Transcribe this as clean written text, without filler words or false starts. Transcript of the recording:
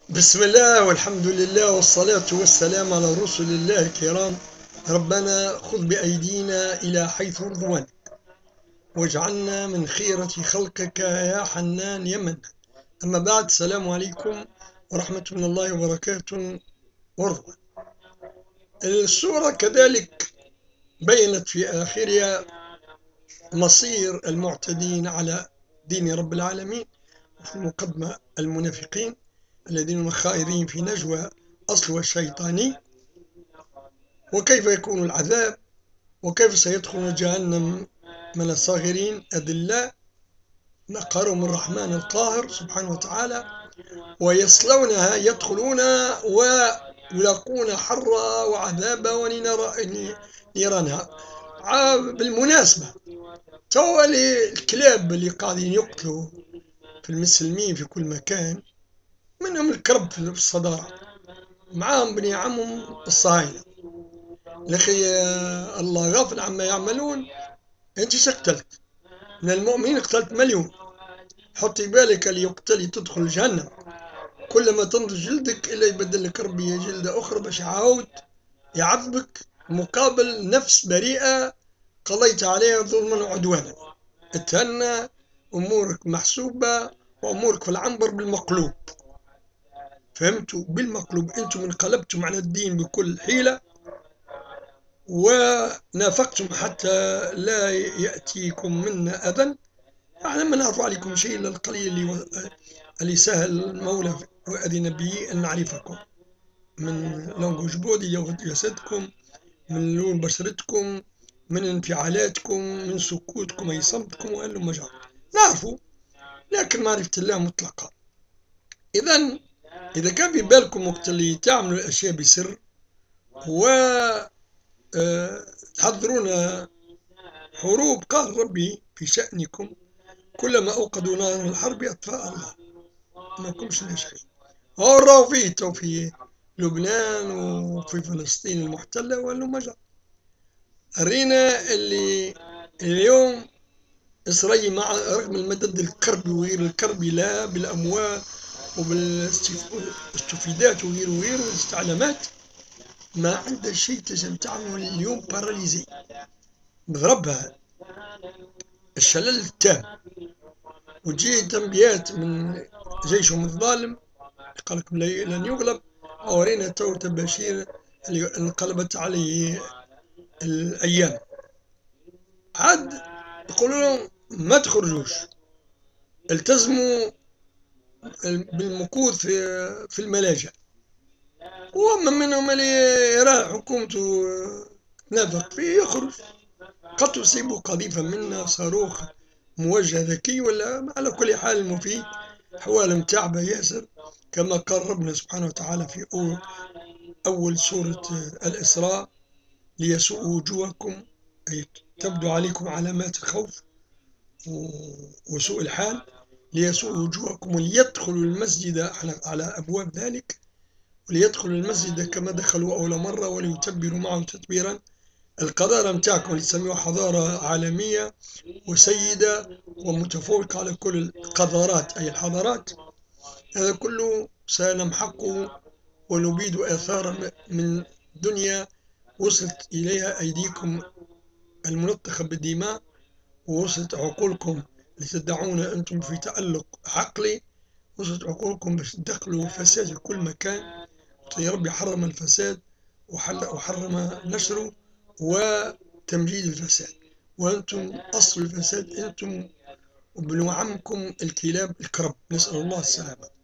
بسم الله والحمد لله والصلاة والسلام على رسل الله الكرام. ربنا خذ بأيدينا إلى حيث رضوانك، واجعلنا من خيرة خلقك يا حنان يا منان. أما بعد، السلام عليكم ورحمة من الله وبركاته ورضوان. السورة كذلك بينت في آخرها مصير المعتدين على دين رب العالمين، وفي المقدمة المنافقين الذين هم خائرين في نجوى أصلها الشيطاني، وكيف يكون العذاب، وكيف سيدخل جهنم من الصاغرين أذلاء نقرهم الرحمن القاهر سبحانه وتعالى، ويصلونها يدخلونها ويلاقون حرا وعذابا ونيرانها. بالمناسبة، توا الكلاب اللي قاعدين يقتلوا في المسلمين في كل مكان، منهم الكرب في الصدارة، معاهم بني عمهم الصهاينة. لخي الله غافل عما يعملون. انت قتلت من المؤمنين، قتلت مليون. حطي بالك اللي يقتل تدخل جهنم، كلما تنضج جلدك الا يبدل لك ربي جلدة اخرى باش يعاود يعذبك مقابل نفس بريئة قضيت عليها ظلما وعدوانا. اتهنى، امورك محسوبة وامورك في العنبر بالمقلوب. فهمتوا؟ بالمقلوب. انتم انقلبتم على الدين بكل حيلة، ونافقتم حتى لا يأتيكم منا أذى. احنا ما نعرف عليكم شيء إلا القليل اللي سهل المولى وأذن به أن نعرفكم، من لونج بودي، لغة جسدكم، من لون بشرتكم، من انفعالاتكم، من سكوتكم أي صمتكم وأنتم مجال نعرفوا، لكن معرفة الله مطلقة. إذا كان في بالكم وقت اللي تعملوا الأشياء بسر و تحضرون حروب، قال ربي في شأنكم كلما أوقدوا نار الحرب أطفاء الله، ما كمش ناجحين. راهو فيه تو في لبنان وفي فلسطين المحتلة ولا مجال. رينا اللي اليوم إسرائيل مع رغم المدد الكربي وغير الكربي، لا بالأموال وبالاستفيدات وغيره وغيره والاستعلامات، ما عنده شيء تجم تعمل اليوم باراليزي بضربها الشلل التام. وتجي تنبيات من جيشهم الظالم قال لكم لن يغلب. ورينا تو تباشير اللي انقلبت عليه الايام. عاد يقولوا لهم ما تخرجوش، التزموا بالمكوث في الملاجئ. وأما منهم اللي يرى حكومته تنافق فيه يخرج، قد تصيبه قذيفة منا صاروخ موجه ذكي، ولا على كل حال مفيد. حوال متعبة ياسر، كما قال ربنا سبحانه وتعالى في أول سورة الإسراء: ليسوء وجوهكم، أي تبدو عليكم علامات الخوف وسوء الحال. ليسوء وجوهكم وليدخلوا المسجد على أبواب ذلك، وليدخلوا المسجد كما دخلوا أول مرة وليتبروا معه تتبيرا. القذارة متاعكم اللي تسميوها حضارة عالمية وسيدة ومتفوقة على كل القذارات أي الحضارات، هذا كله سنمحقه ونبيد آثار من دنيا وصلت إليها أيديكم الملطخة بالدماء، ووصلت عقولكم لتدعون أنتم في تألق عقلي، وصلت عقولكم باش تدخلوا فساد في كل مكان. يا ربي حرم الفساد وحرم نشره وتمجيد الفساد، وأنتم أصل الفساد، أنتم وابن عمكم الكلاب الكرب، نسأل الله السلامة.